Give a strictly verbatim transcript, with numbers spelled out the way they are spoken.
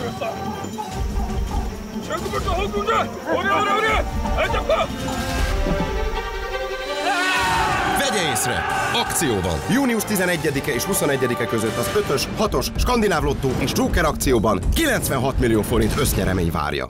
Vegye észre! Akció van! június tizenegyedike és huszonegyedike között az ötös, hatos, skandináv lottó és Joker akcióban kilencvenhat millió forint össznyeremény várja.